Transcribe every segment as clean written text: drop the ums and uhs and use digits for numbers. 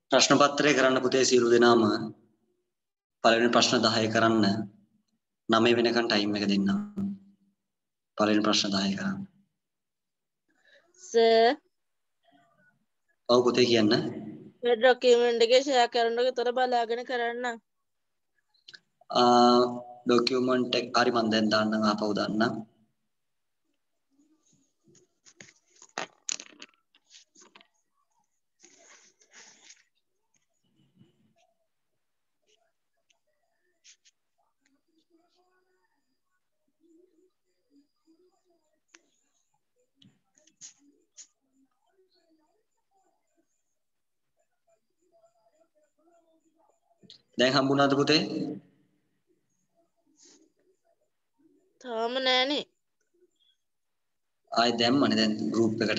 ප්‍රශ්න පත්‍රය කරන්න පුතේ සියලු දෙනාම පළවෙනි ප්‍රශ්න 10 කරන්න 9 වෙනකන් ටයිම් එක දෙන්නම්. පළවෙනි ප්‍රශ්න 10 කරන්න. සර් ඔව් පුතේ කියන්න. මේ ડોකියුමන්ට් එකේ ෂෙයා කරනකොට උතර බලාගෙන කරන්න. ડોකියුමන්ට් එක හරි මම දැන් දාන්නම් ආපහු දාන්නම්. දැන් හම්බුණාද පුතේ? තාම නෑනේ. ආයෙ දැම්මනේ දැන් ගෲප් එකට.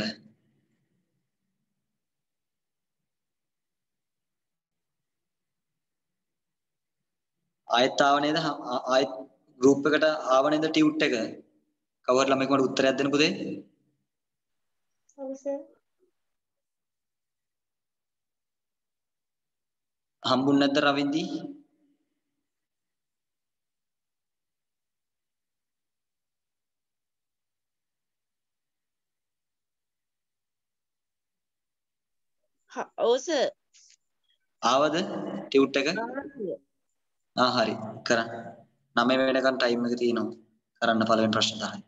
ආයෙත් ආව නේද? ආයෙත් ගෲප් එකට ආව නේද ටියුට් එක? කවර් ළමෙක් මට උත්තරයක් දෙන්න පුතේ. ඔව් සර්. හම්බුනේ නැද්ද රවින්දි? ඔව් සර්. ආවද ටියුට් එක? හරි කරන්න. 9 වෙනකන් ටයිම් එක තියෙනවා. කරන්න පළවෙනි ප්‍රශ්න 10.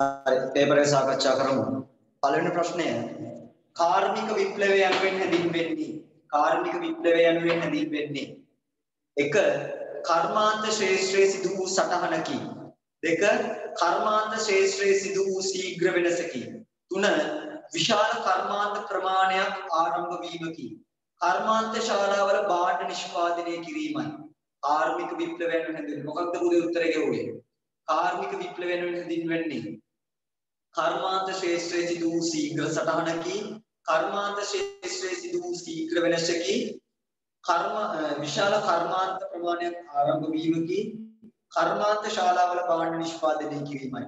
හරි පේපර් එක සාකච්ඡා කරමු. පළවෙනි ප්‍රශ්නය කාර්මික විප්ලවය යනුවෙන් හැඳින්වෙන්නේ කාර්මික විප්ලවය යනුවෙන් හැඳින්වෙන්නේ 1 කර්මාන්ත ශ්‍රේෂ්ඨයේ සිදු වූ සටහනකි 2 කර්මාන්ත ශ්‍රේෂ්ඨයේ සිදු වූ ශීඝ්‍ර වෙනසකි 3 විශාල කර්මාන්ත ප්‍රමාණයක් ආරම්භ වීමකි කර්මාන්ත ශාලාවල භාණ්ඩ නිෂ්පාදනය කිරීමයි කාර්මික විප්ලවය යනුවෙන් හැඳින්වෙන්නේ මොකක්ද පුදේ උත්තරේ ගෙවුවේ කාර්මික විප්ලවය යනුවෙන් හැඳින්වෙන්නේ කර්මාන්ත ශ්‍රේෂ්ඨයේ සිදු වූ ශීඝ්‍ර සටහනකි කර්මාන්ත ශ්‍රේෂ්ඨයේ සිදු වූ ශීඝ්‍ර වෙනසකි විශාල කර්මාන්ත ප්‍රමාණයක් ආරම්භ වීමකි කර්මාන්ත ශාලාවල භාණ්ඩ නිෂ්පාදනය කිරීමයි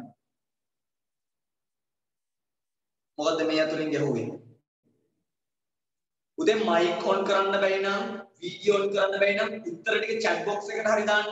මොකද්ද මේ අතුලින් ගැහුවේ උදේ මයික් ඔන් කරන්න බැරි නම් වීඩියෝ ඔන් කරන්න බැරි නම් උත්තර ටික chat box එකට හරි දාන්න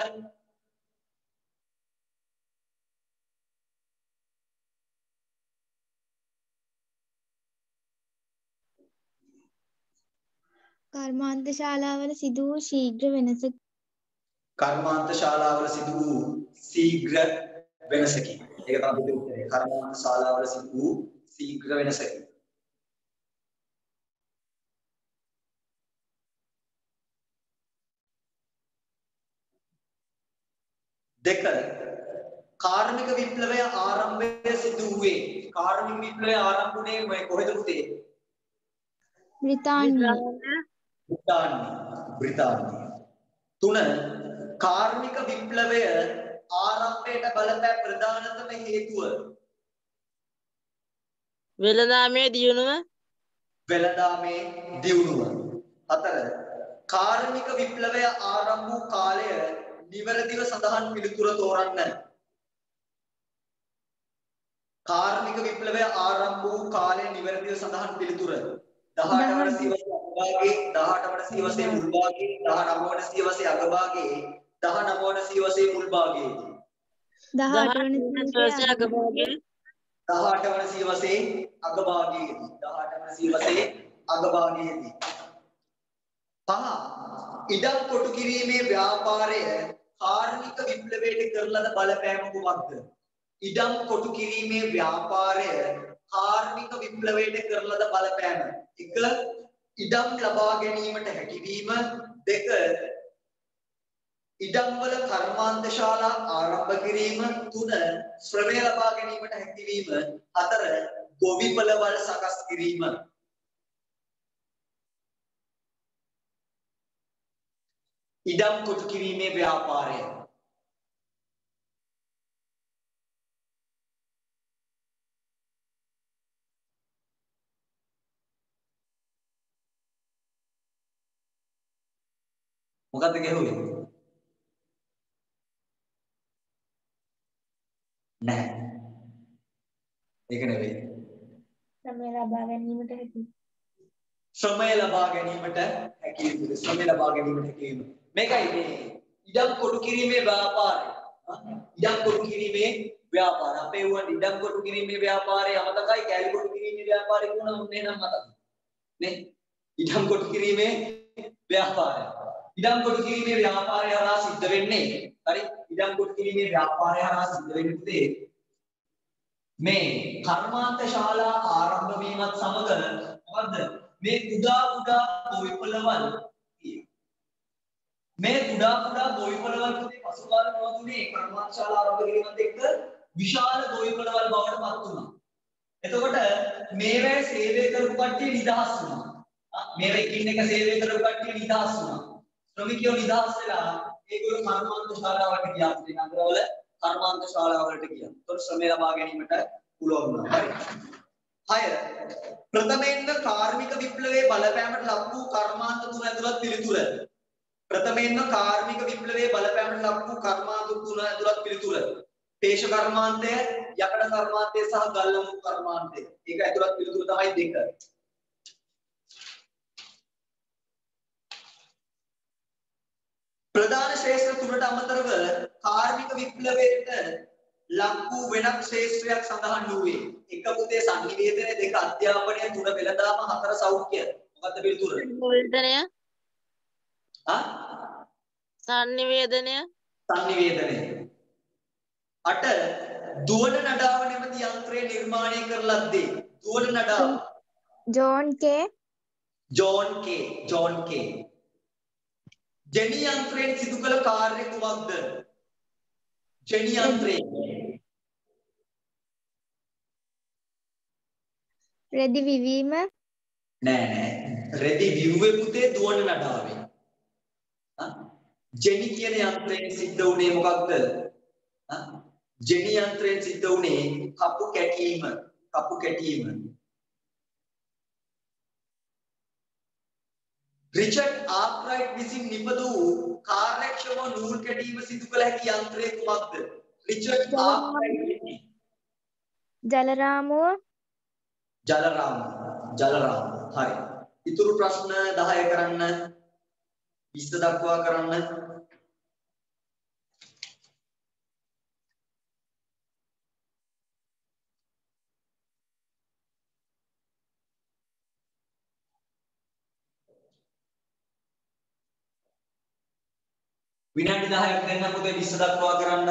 කර්මාන්ත ශාලාවල සිදු වූ ශීඝ්‍ර වෙනස කර්මාන්ත ශාලාවල සිදු වූ ශීඝ්‍ර වෙනසකි ඒක තමයි උත්තරේ කර්මාන්ත ශාලාවල සිදු වූ ශීඝ්‍ර වෙනසකි දෙක කාර්මික විප්ලවය ආරම්භය සිදු වූයේ කාර්මික විප්ලවය ආරම්භ වුණේ මේ කොහෙද පුතේ බ්‍රිතාන්‍ය 3 කාර්මික විප්ලවය ආරම්භයට බලපෑ ප්‍රධානතම හේතුව වෙළඳාමේ දියුණුව 4 කාර්මික විප්ලවය ආරම්භ වූ කාලය නිවැරදිව සඳහන් පිළිතුර තෝරන්න කාර්මික විප්ලවය ආරම්භ වූ කාලය නිවැරදිව සඳහන් පිළිතුර 18 වන සියවසේ අගභාගයේ 18 වන සියවසේ මුල් භාගයේ 19 වන සියවසේ අගභාගයේ 19 වන සියවසේ මුල් භාගයේ 18 වන සියවසේ අගභාගයේ 18 වන සියවසේ අගභාගයේදී 18 වන සියවසේ අගභාගයේදී 5 ඉඩම් කොටු කිරීමේ ව්‍යාපාරය කාර්මික විප්ලවයට කරන ලද බලපෑම කුමක්ද ඉඩම් කොටු කිරීමේ ව්‍යාපාරය කාර්මික විප්ලවයට කරන ලද බලපෑම 1 ඉඩම් ලබා ගැනීමට හැකියවීම 2 ඉඩම් වල කර්මාන්ත ශාලා ආරම්භ කිරීම 3 ශ්‍රමය ලබා ගැනීමට හැකියවීම 4 ගොවිපළවල් සකස් කිරීම ඉඩම් කොටු කිරීමේ ව්‍යාපාරය මොකද්ද ගැහුවේ නැහැ ඒක නෙවෙයි ශ්‍රමය ලබා ගැනීමට හැකි ශ්‍රමය ලබා ගැනීමට හැකියි ශ්‍රමය ලබා ගැනීමට හැකියි මේකයි මේ ඉඩම් කොටු කිරීමේ ව්‍යාපාරය ඉඩම් කොටු කිරීමේ ව්‍යාපාරය අපේ වුණ ඉඩම් කොටු කිරීමේ ව්‍යාපාරය අමතකයි කැලි කොටු කිරීමේ ව්‍යාපාරය කියනවා උන්නේ නම් මතක නේ ඉඩම් කොටු කිරීමේ ව්‍යාපාරය ඉඩම් කොටු කිරීමේ ව්‍යාපාරය හරහා සිද්ධ වෙන්නේ හරි ඉඩම් කොටු කිරීමේ ව්‍යාපාරය හරහා සිද්ධ වෙන්නේ මේ කර්මාන්ත ශාලා ආරම්භ වීමත් සමග මොකද්ද මේ කුඩා ගොවිපළවල් මේ කුඩා ගොවිපළවල් පුතේ පසුකාල නවතුනේ කර්මාන්ත ශාලා ආරම්භ කිරීමත් එක්ක විශාල ගොවිපළවල් බවට පත් වුණා. එතකොට මේවැ සේවය කරපු කට්ටිය නිදහස් වුණා. මේවැ එකින් එක සේවය කරපු කට්ටිය නිදහස් වුණා. ශ්‍රමිකයෝ නිදහස් වෙලා ඒගොල්ලෝ කර්මාන්ත ශාලාවලට ගියා. නගරවල කර්මාන්ත ශාලාවලට ගියා. ඒතකොට ශ්‍රමය ලබා ගැනීමට පුළුවන් වුණා. හරි. 6 ප්‍රථමයෙන්ම කාර්මික විප්ලවයේ බලපෑමට ලක් වූ කර්මාන්ත තුන ඇතුළත් පිළිතුර ප්‍රථමයෙන්ම කාර්මික විප්ලවයේ බලපෑමට ලක් වූ කර්මාන්ත තුන ඇතුළත් පිළිතුර පේෂ කර්මාන්තය යකඩ කර්මාන්තය සහ ගල්ලමුණු කර්මාන්තය ඒක ඇතුළත් පිළිතුර තමයි 2 ප්‍රධාන ශ්‍රේෂ්ඨ තුනට අමතරව කාර්මික විප්ලවයට ලක් වූ වෙනත් ශ්‍රේෂ්ඨයක් සඳහන් වූයේ එක පුතේ සංනිවේදනය 2 අධ්‍යාපනය 3 වෙළඳාම 4 සෞඛ්‍ය මොකද්ද පිළිතුර සංනිවේදනය සංනිවේදනය 8 දුවන නඩාව නැමැති යන්ත්‍රය නිර්මාණය කරන ලද්දේ. දුවන නඩාව. ජෝන් කේ. ජෝන් කේ. ජෙනි යන්ත්‍රයෙන් සිදු කළ කාර්ය කුමක්ද? ජෙනි යන්ත්‍රයෙන්. රෙදි විවීම. නෑ. රෙදි විව්වේ පුතේ දුවන නඩාවෙන්. ජෙනි කියන යන්ත්‍රයෙන් සිද්ධ වුණේ මොකක්ද? ජෙනි යන්ත්‍රයෙන් සිද්ධ වුණේ කපු කැටීම. රිචඩ් ආර්ක්රයිට් විසින් නිපදවූ කාර්යක්ෂම නූල් කැටීම සිදු කළ හැකි යන්ත්‍රය කුමක්ද? රිචඩ් ආර්ක්රයිට් විසින්. ජලරාමුව. ජලරාම. හරි. ඉතුරු ප්‍රශ්න 10 කරන්න. 20 දක්වා කරන්න. විනාඩි 10ක් දෙන්න පුතේ 20 දක්වා කරන්න.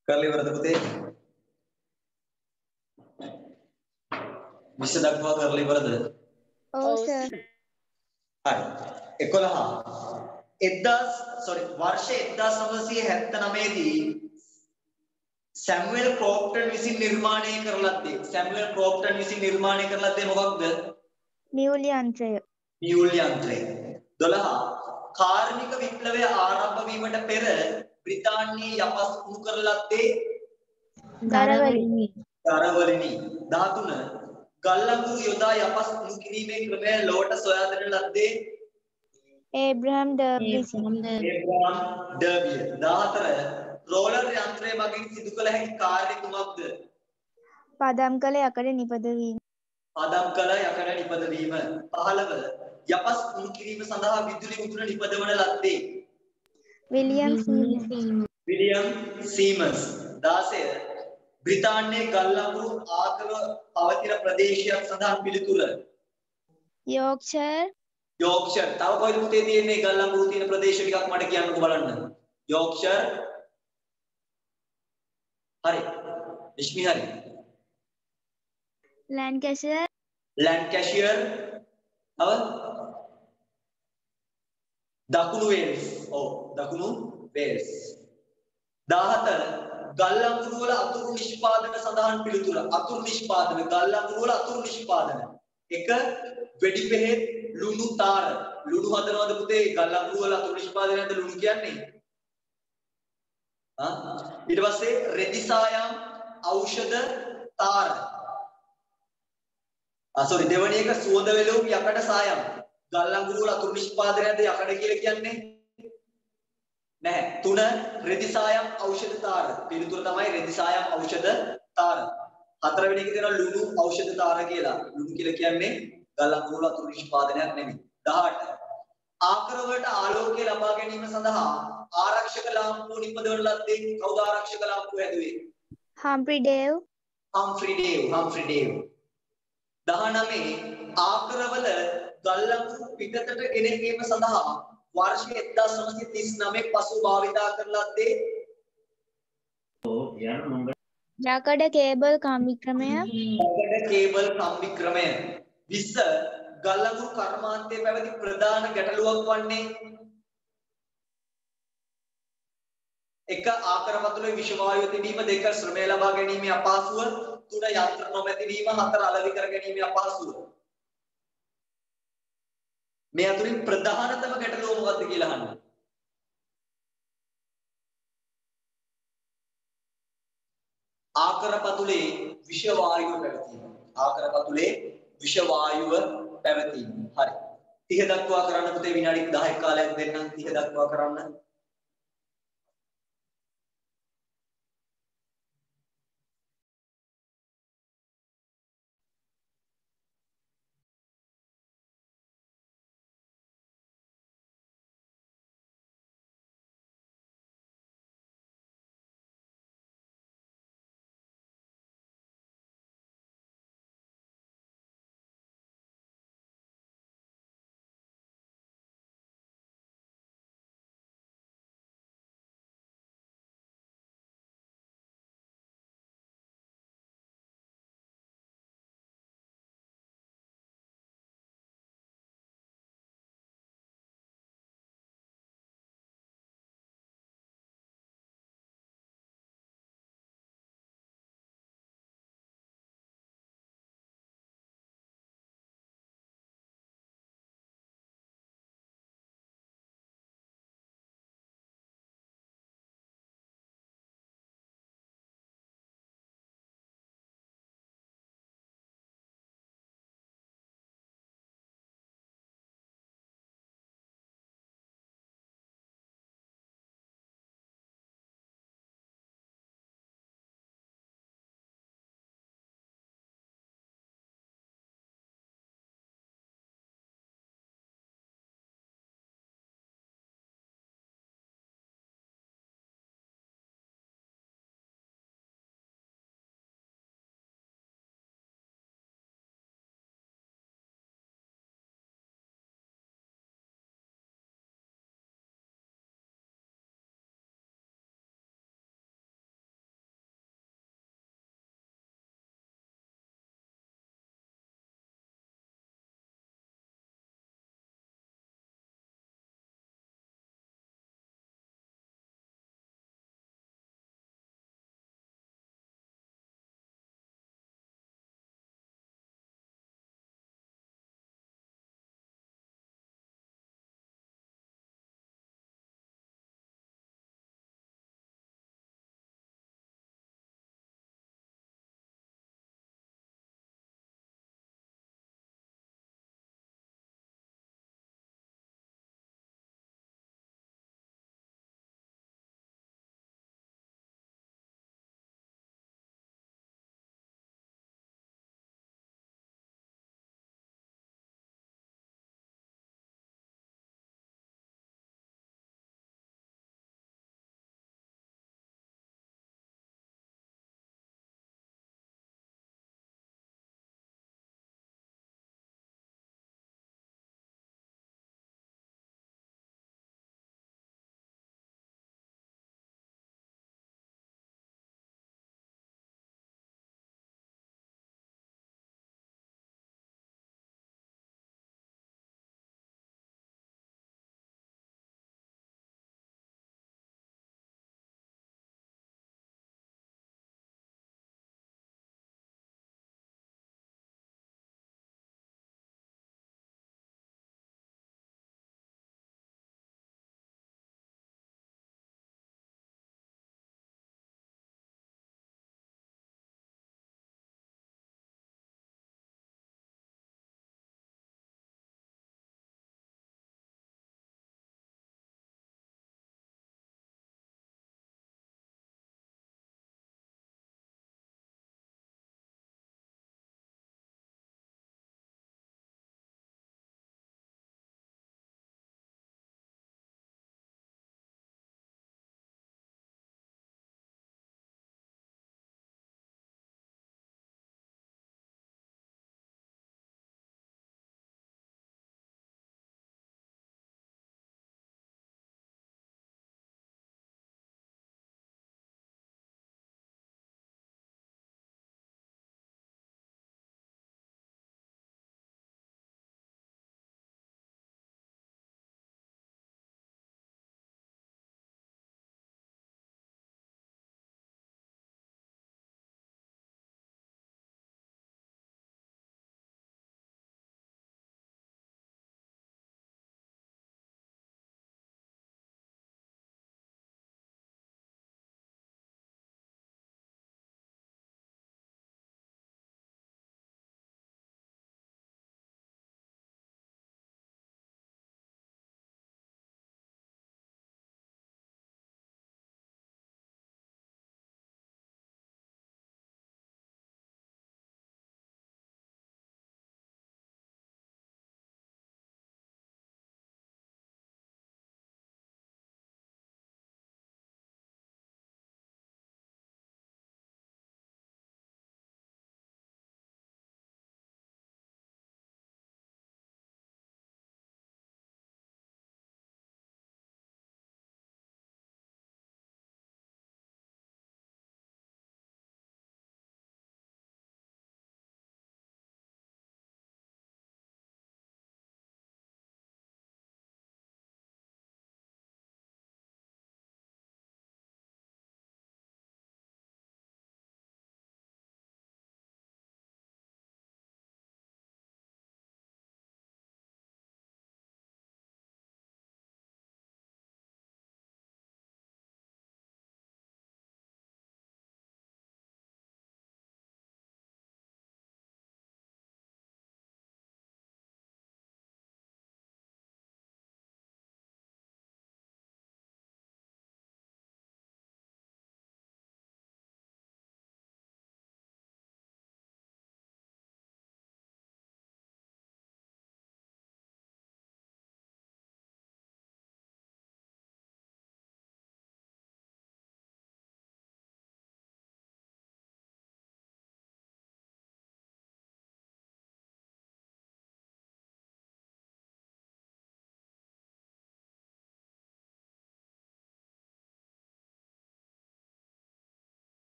කරලා ඉවරද පුතේ? විෂ දක්වා කරලා ඉවරද? ඔව් ඔව් සර්. හරි. 11 වර්ෂ 1979 දී සැමුවෙල් ක්‍රොප්ටන් විසින් නිර්මාණය කරන ලද්දේ මොකක්ද? මියුල් යන්ත්‍රය. මියුල් යන්ත්‍රය. 12 කාර්මික විප්ලවය ආරම්භ වීමට පෙර බ්‍රිතාන්‍යයේ යපස් කුණු කරන ලද්දේ දරවලිනි. 13 ගල් අඟුරු යොදා යපස් කුණු කිරීමේ ක්‍රමය ලොවට සොයා දෙන ලද්දේ ඒබ්‍රහම් ඩර්බි විසින්. ඒබ්‍රහම් ඩර්බිය. 14 රෝලර් යන්ත්‍රය මගින් සිදු කළ හැකි කාර්ය කුමක්ද? පදම් කළ යකඩ නිපදවීම. පදම් කළ යකඩ නිපදවීම. 15 යපස් කුණු කිරීම සඳහා විදුලි උතුර නිපදවන ලද්දේ විලියම් සීමන්ස්. විලියම් සීමන්ස්. 16 බ්‍රිතාන්‍යයේ ගල් අඟුරු ආකර පවතින ප්‍රදේශයක් සඳහා පිළිතුර යෝක්ෂර්. යෝක්ෂර්. තව කොයිද පුතේ තියෙන්නේ ගල් අඟුරු තියෙන ප්‍රදේශ ටිකක් මට කියන්නකෝ බලන්න. යෝක්ෂර්. හරි. විශ්මි හරි. ලැන්කැෂර්. ලැන්කැෂියර්. තව දකුණු වේල්ස්. ඔව් දකුණු වේල්ස්. 17 ගල් අඟුරු වල අතුරු නිෂ්පාදන සඳහන් පිළිතුර. අතුරු නිෂ්පාදන ගල් අඟුරු වල අතුරු නිෂ්පාදන. 1 වෙඩි පෙහෙත් ලුණු තාර. ලුණු හදනවද පුතේ ගල් අඟුරු වල අතුරු නිෂ්පාදනයද ලුණු කියන්නේ? ඊට පස්සේ රෙදි සායම් ඖෂධ තාර. දෙවැනි එක සුවඳ වෙලවුම් යකඩ සායම්. ගල් අඟුරු වල අතුරු නිෂ්පාදනයද යකඩ කියලා කියන්නේ? නැහැ. 3 රෙදි සායම් ඖෂධ තාර. පිළිතුර තමයි රෙදි සායම් ඖෂධ තාර. 4 වෙනි එක තියෙනවා ලුණු ඖෂධ තාර කියලා. ලුණු කියලා කියන්නේ ගල් අඟුරු වල අතුරු නිෂ්පාදනයක් නෙමෙයි. 18 ආකර වලට ආලෝකය ලබා ගැනීම සඳහා ආරක්ෂක ලාම්පුව නිපදවන ලද්දේ කවුද ආරක්ෂක ලාම්පුව හැදුවේ? හම්ෆ්‍රි ඩේව්. හම්ෆ්‍රි ඩේව්. 19 ආකරවල ගල් අඟුරු පිටතට ගෙනීම සඳහා වර්ෂ 1939 පසු භාවිතා කරන ලද්දේ යකඩ කේබල් කම්බි ක්‍රමය. යකඩ කේබල් කම්බි ක්‍රමය. 20 ගල් අඟුරු කර්මාන්තයේ පැවති ප්‍රධාන ගැටලුවක් වන්නේ 1 ආකර පතුලේ විෂ වායුව තිබීම, 2 ශ්‍රමය ලබා ගැනීමේ අපහසුව, 3 යන්ත්‍ර නොමැතිවීම, 4 අලෙවි කර ගැනීමේ අපහසුව. මේ අතුරින් ප්‍රධානතම ගැටලුව මොකක්ද කියලා අහන්න. ආකර පතුලේ විෂ වායුව පැවතීම. ආකර පතුලේ විෂ වායුව පැවතීම. හරි. 30 දක්වා කරන්න පුතේ විනාඩි 10ක කාලයක් දෙන්නම් 30 දක්වා කරන්න.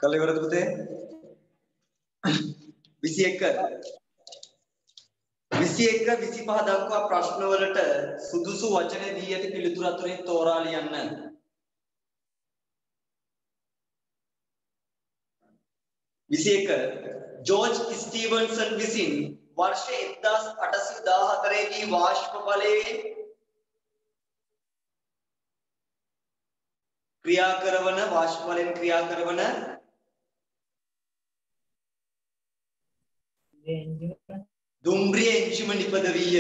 කළ ඉවරද පුතේ? 21 25 දක්වා ප්‍රශ්නවලට සුදුසු වචන දී ඇති පිළිතුරු අතරින් තෝරා ලියන්න. 21 ජෝර්ජ් ස්ටීවන්සන් විසින් वर्ष 1814 දී වාෂ්ප බලයේ ක්‍රියා කරන වාෂ්ප බලයෙන් ක්‍රියා කරන දුම්රිය එන්ජිම නිපද විය.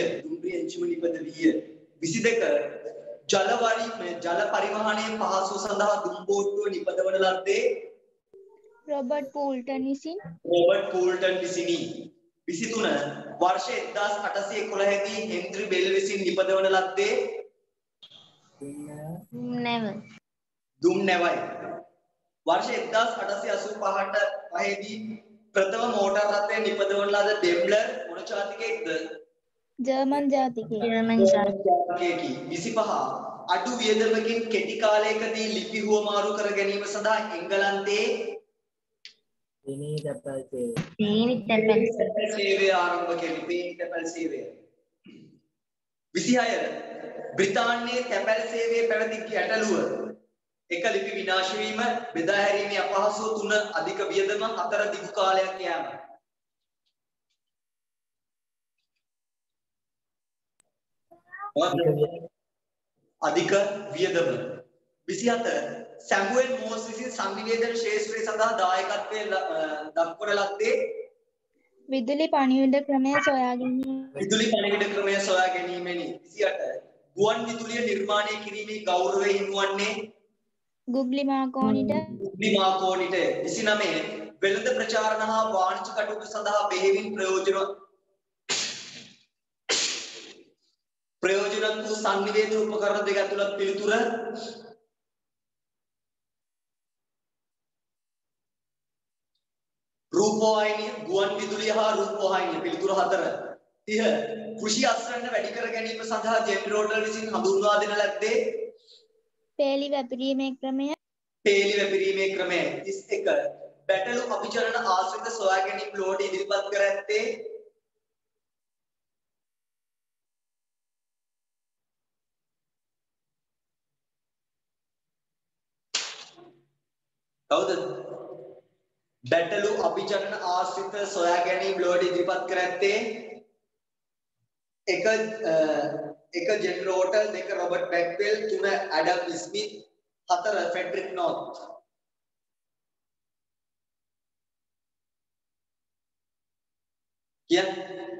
22 ජල පරිවහනයේ පහසුව සඳහා දුම් බෝට්ටුව නිපදවන ලද්දේ රොබර්ට් පූල්ටන් විසින්. විසිනි. 23 वर्ष 1811 දී හෙන්රි බෙල් විසින් නිපදවන ලද්දේ දුම් නැවයි. वर्ष 1885 දී ප්‍රථම මෝටර් රථය නිපදවන ලද ඩෙම්ලර් මොන ජාතිකයෙක්ද? ජර්මන් ජාතිකයෙක්. 25 අඩු වියදමකින් කෙටි කාලයකදී ලිපි හුවමාරු කර ගැනීම සඳහා එංගලන්තයේ සේවය ආරම්භ කෙරේ. පේනි තැපැල් සේවය. 26 බ්‍රිතාන්‍යයේ තැපැල් සේවයේ පැවති ගැටලුව 1 ලිපි විනාශ වීම, බෙදා හැරීමේ අපහසුව, 3 අධික වියදම, 4 දිගු කාලයක් යාම. අධික වියදම. 27 සැමුවෙල් මෝස් විසින් සංනිවේදන ශාස්ත්‍රයේ සඳහා දායකත්වය දක්වන ලද්දේ විදුලි පණිවිඩ ක්‍රමය සොයා ගැනීමෙනි. 28 ගුවන් විදුලිය නිර්මාණය කිරීමේ ගෞරවය හිමිවන්නේ ගුග්ලි මාකෝනිට. 29 වෙළඳ ප්‍රචාරණ හා වාණිජ කටයුතු සඳහා බෙහෙවින් ප්‍රයෝජනවත් වූ සංනිවේදන උපකරණ දෙක ඇතුළත් පිළිතුර රූපවාහිනිය, ගුවන් විදුලිය හා රූපවාහිනිය. පිළිතුර 4. 30 කෘෂි අස්වැන්න වැඩි කර ගැනීම සඳහා ජෙනරේටර් විසින් හඳුන්වා දෙන ලද්දේ පේලි වැපිරීමේ ක්‍රමය. 31 බැටළු අභිචලන ආශ්‍රිත සොයා ගැනීම ලෝඩ ඉදිරිපත් කර ඇත්තේ කවුද? බැටළු අභිචලන ආශ්‍රිත සොයා ගැනීම ලෝඩ ඉදිරිපත් කර ඇත්තේ එක generator, 2 Robert Bakewell, 3 Adam Smith, 4 Frederick North. කිය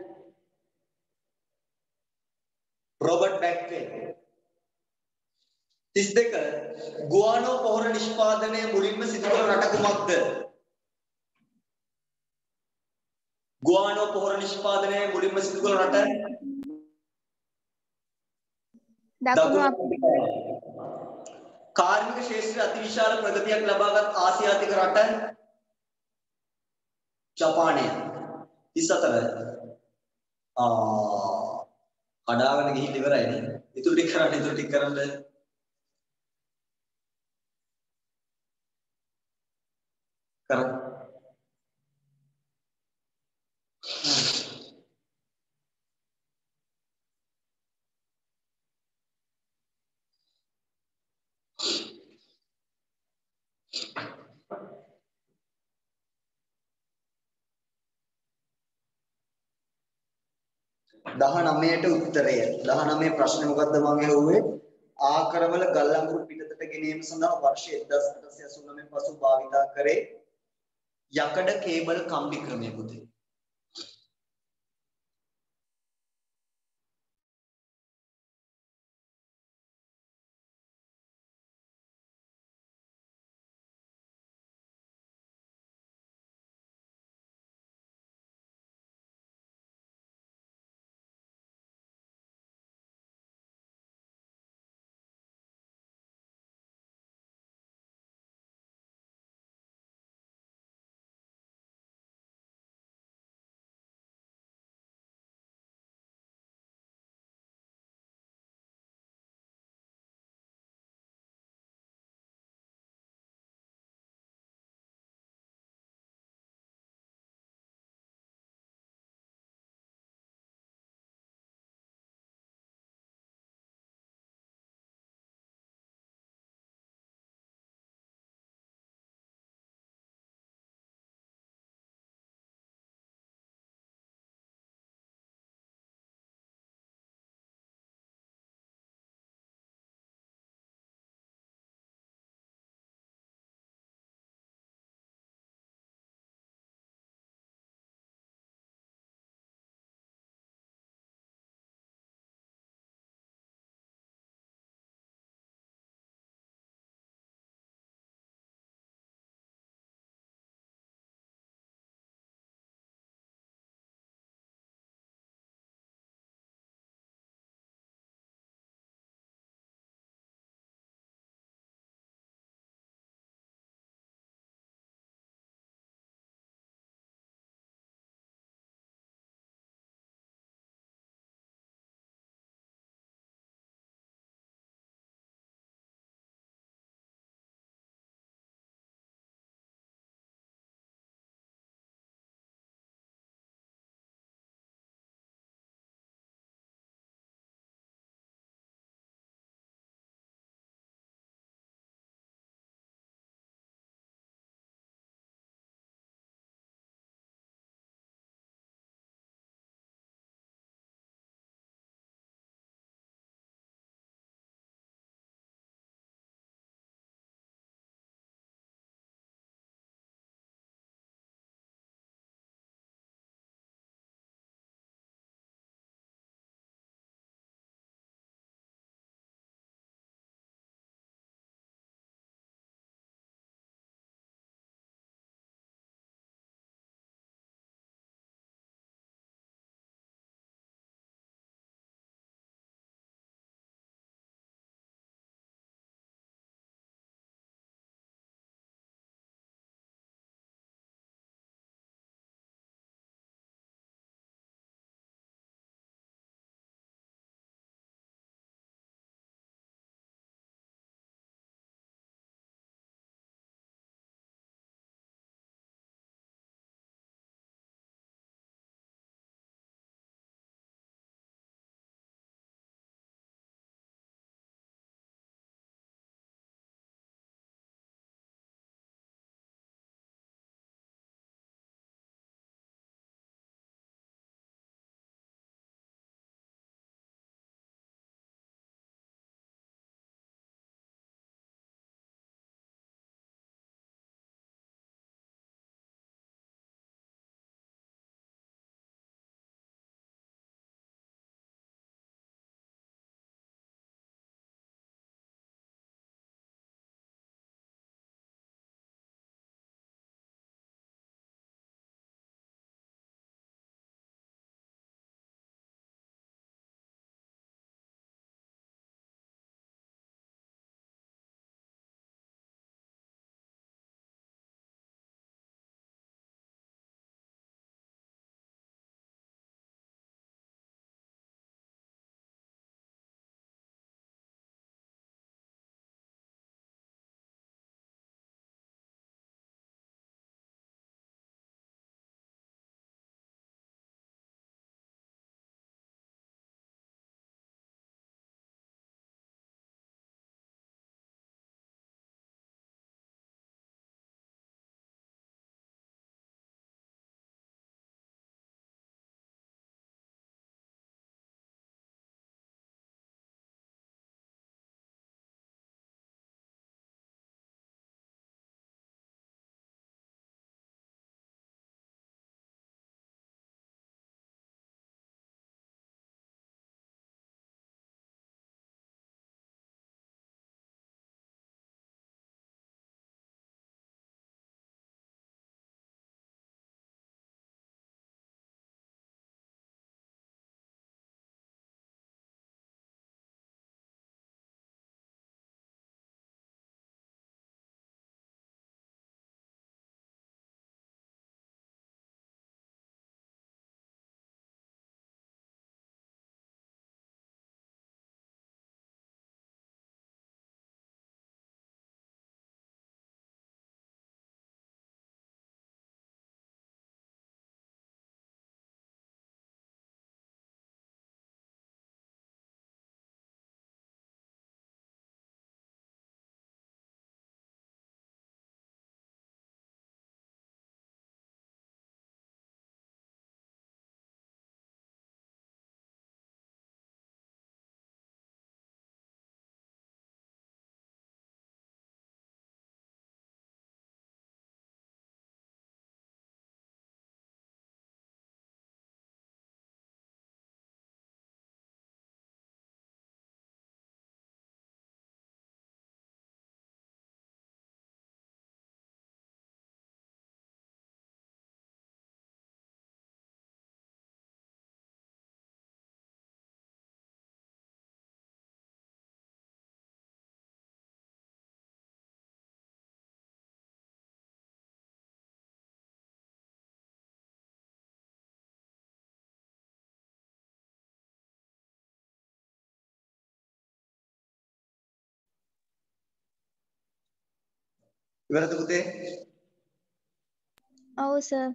රොබර්ට් බැක්වෙල්. 32 ගුවානෝ පොහොර නිෂ්පාදනය මුලින්ම සිදු කළ රට කුමක්ද? ගුවානෝ පොහොර නිෂ්පාදනය මුලින්ම සිදු කළ රට දකුණු අප්‍රිකාව. කාර්මික ක්ෂේත්‍රයේ අතිවිශාල ප්‍රගතියක් ලබාගත් ආසියාතික රට ජපානය. 34 කඩාගෙන ගිහින් ඉවරයි නේ. ඉතුරු ටික කරන්න කරන්න. 19ට උත්තරය. 19 ප්‍රශ්නේ මොකද්ද මම අහුවේ? ආකරවල ගල් අඟුරු පිටතට ගෙනීම සඳහා වර්ෂ 1889 පසු භාවිතා කරේ යකඩ කේබල් කම්බි ක්‍රමය පුතේ. ඉවරද පුතේ? ඔව් සර්.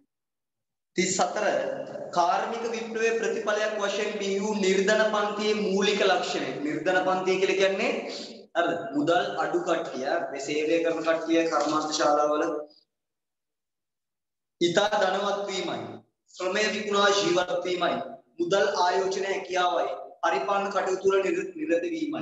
34 කාර්මික විප්ලවයේ ප්‍රතිඵලයක් වශයෙන් බිහි වූ නිර්ධන පන්තියේ මූලික ලක්ෂණය. නිර්ධන පන්තිය කියලා කියන්නේ හරිද? මුදල් අඩු කට්ටිය, මේ සේවය කරන කට්ටිය කර්මාන්ත ශාලාවල ඉතා ධනවත් වීමයි. ශ්‍රමය විකුණා ජීවත් වීමයි. මුදල් ආයෝජන හැකියාවයි. පරිපාලන කටයුතු වල නිරත වීමයි.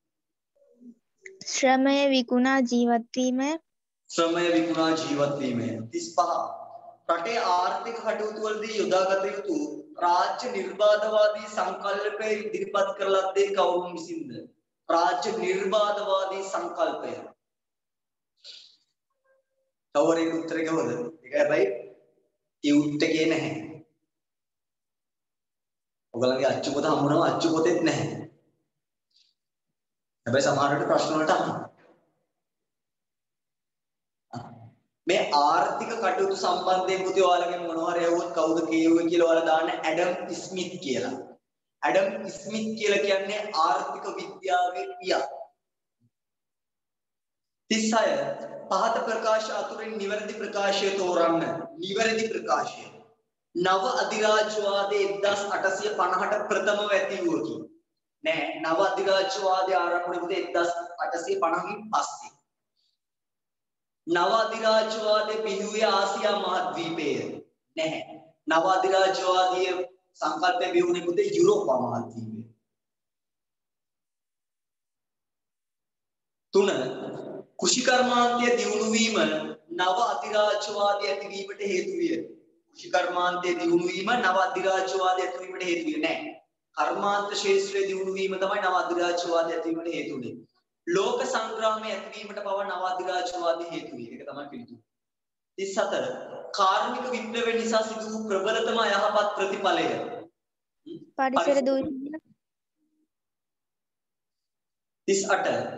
ශ්‍රමය විකුණා ජීවත් වීම. ශ්‍රමය විකුණා ජීවත් වීම. 35 රටේ ආර්ථික කටයුතු වලදී යොදාගත යුතු රාජ්‍ය නිර්බාධවාදී සංකල්පය ඉදිරිපත් කර ලද්දේ කවුරුන් විසින්ද? රාජ්‍ය නිර්බාධවාදී සංකල්පය. කවරේ උත්තරේ කවද? ඒක හැබැයි ටියුට් එකේ නැහැ. ඔයගලගේ අච්චු පොත හම්බුනම අච්චු පොතෙත් නැහැ. හැබැයි සමහරවිට ප්‍රශ්න වලට අහනවා. මේ ආර්ථික කටයුතු සම්බන්ධයෙන් පුතේ ඔයාලගෙන් මොනවා හරි අහුවොත් කවුද කියුවේ කියලා ඔයාලා දාන්න ඇඩම් ස්මිත් කියලා. ඇඩම් ස්මිත් කියලා කියන්නේ ආර්ථික විද්‍යාවේ පියා. 36 පහත ප්‍රකාශ අතුරින් නිවැරදි ප්‍රකාශය තෝරන්න. නිවැරදි ප්‍රකාශය. නව අධිරාජ්‍යවාදයේ 1850ට ප්‍රථමව ඇති වූකි. නෑ නව අධිරාජ්‍යවාදයේ ආරම්භ වුණේ 1850කින් පස්සේ. නව අධිරාජ්‍යවාදයේ බිහි වූයේ ආසියා මහද්වීපයේ නැහැ. නව අධිරාජ්‍යවාදීය සංකල්පය බිහි වුණේ පුතේ යුරෝපා මහද්වීපයේ. 3 කුෂිකර්මාන්තය දියුණු වීම නව අධිරාජ්‍යවාදී ඇතිවීමට හේතු විය. කුෂිකර්මාන්තය දියුණු වීම නව අධිරාජ්‍යවාදී ඇතිවීමට හේතු විය නෑ. කර්මාන්ත ශාස්ත්‍රයේ දියුණු වීම තමයි නව අධිරාජ්‍යවාදී ඇතිවීමට හේතු වුනේ. ලෝක සංග්‍රාමයේ ඇතිවීමට පව නව අධිරාජ්‍යවාදී හේතු විය. ඒක තමයි පිළිතුර. 34 කාර්මික විප්ලවය නිසා සිදු වූ ප්‍රබලතම යහපත් ප්‍රතිඵලය. පරිසර දූෂණය. 38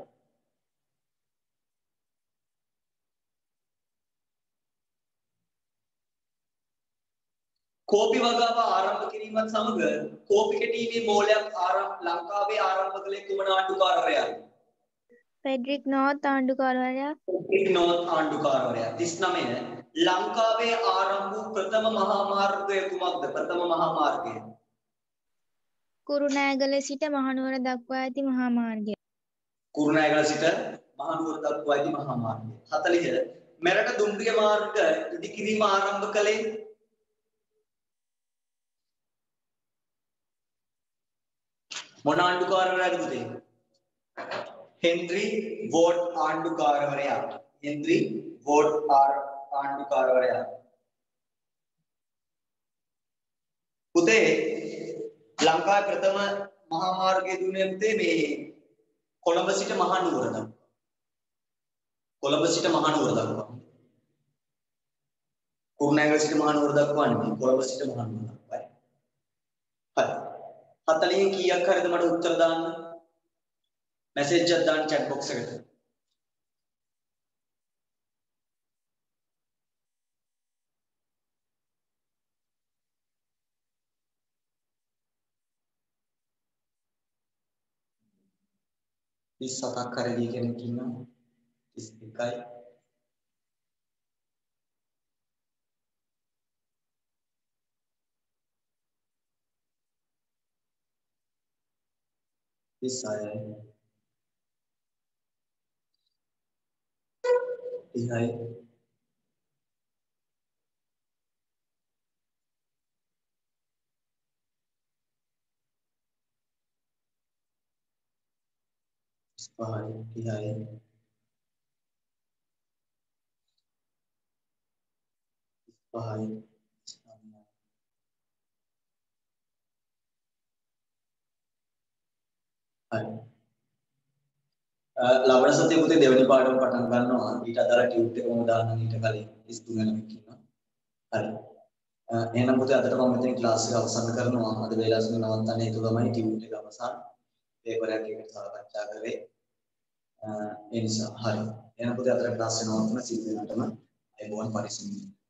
කෝපි වගාව ආරම්භ කිරීමත් සමග කෝපි කෙටීමේ මෝලයක් ලංකාවේ ආරම්භ කළේ කුමන ආණ්ඩුකාරවරයාද? ෆෙඩරික් නෝත් ආණ්ඩුකාරවරයා. ෆෙඩරික් නෝත් ආණ්ඩුකාරවරයා. 39 ලංකාවේ ආරම්භ වූ ප්‍රථම මහා මාර්ගය කුමක්ද? ප්‍රථම මහා මාර්ගය කුරුණෑගල සිට මහනුවර දක්වා ඇති මහා මාර්ගය. කුරුණෑගල සිට මහනුවර දක්වා ඇති මහා මාර්ගය. 40 මෙරට දුම්රිය මාර්ග ඉදිකිරීම ආරම්භ කළේ මොන ආණ්ඩුකාරවරයාද පුතේ? හෙන්රි වෝඩ් ආණ්ඩුකාරවරයා. හෙන්රි වෝඩ් ආණ්ඩුකාරවරයා. පුතේ ලංකාවේ ප්‍රථම මහා මාර්ගය දුන්නේ පුතේ මේ කොළඹ සිට මහනුවර දක්වා. කොළඹ සිට මහනුවර දක්වා. කුරුණෑගල සිට මහනුවර දක්වා නෙමෙයි කොළඹ සිට මහනුවර දක්වායි. හරි. 40 කීයක් හරිද මට උත්තර දාන්න? මැසේජ් එකක් දාන්න chat box එකට. This සතක් හරිය කෙනෙක් ඉන්නවා. 31යි. Desire. Desire. Desire. Desire. Desire. හරි. ලබන සතියේ පුතේ දෙවෙනි පාඩම පටන් ගන්නවා. ඊට අදාළ ටියුට් එක මම දාන්නම් ඊට කලින් 33 වෙනකම් කියනවා. හරි. එහෙනම් පුතේ අදට මම මෙතන ක්ලාස් එක අවසන් කරනවා. අද වේලාසම නවත්තන්න හේතුව තමයි ටියුට් එක අවසන්. පේපර් එකකට සාකච්ඡා කරේ. ඒ නිසා හරි. එහෙනම් පුතේ අදට ක්ලාස් එක නවත්තන සිද්ධ වෙනටම අයබෝවන් පරිස්සමින්.